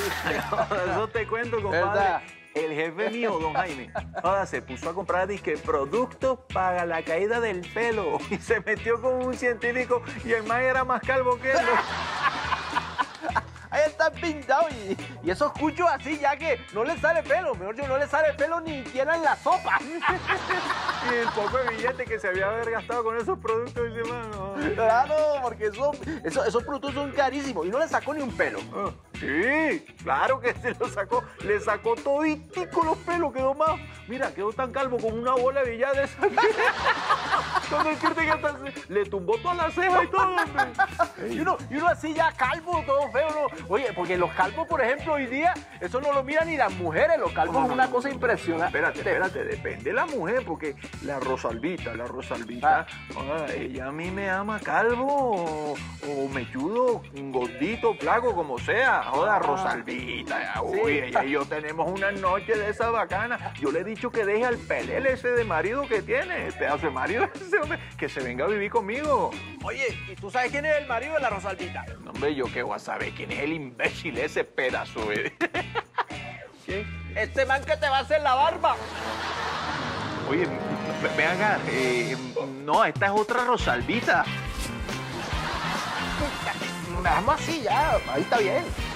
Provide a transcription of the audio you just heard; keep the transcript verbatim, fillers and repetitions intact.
Eso te cuento, compadre. ¿Verdad? El jefe mío, don Jaime, ahora se puso a comprar disque productos para la caída del pelo y se metió con un científico y el man era más calvo que él. Ahí está pintado y, y esos cuchos así ya que no le sale pelo. Mejor yo no le sale pelo ni siquiera en la sopa. Y el poco de billete que se había haber gastado con esos productos, dice, mano. Claro, porque eso, eso- esos productos son carísimos y no le sacó ni un pelo. Ah, sí, claro que se lo sacó. Le sacó toditico los pelos, quedó más. Mira, quedó tan calvo como una bola de billar de esa. Con decirte que hasta se- le tumbó toda la ceja y todo, hombre. Y uno, y uno así ya calvo, todo feo, ¿no? Oye, porque los calvos, por ejemplo, hoy día, eso no lo miran ni las mujeres. Los calvos No, no, es una no, cosa no, impresionante. Espérate, espérate, depende de la mujer, porque la Rosalvita, la Rosalvita, ah, ella a mí me ama calvo o, o mechudo, gordito, flaco, como sea. Joda, Rosalvita, uy, Sí. ella y yo tenemos una noche de esa bacana. Yo le he dicho que deje al pelele ese de marido que tiene, el pedazo de marido ese, hombre, que se venga a vivir conmigo. Oye, ¿y tú sabes quién es el marido de la Rosalvita? No, hombre, yo qué voy a saber quién es el imbécil ese pedazo, eh. ¿Quién? Este man que te va a hacer la barba. Oye, ve- ve acá, eh, no, esta es otra Rosalvita. Vamos así ya, ahí está bien.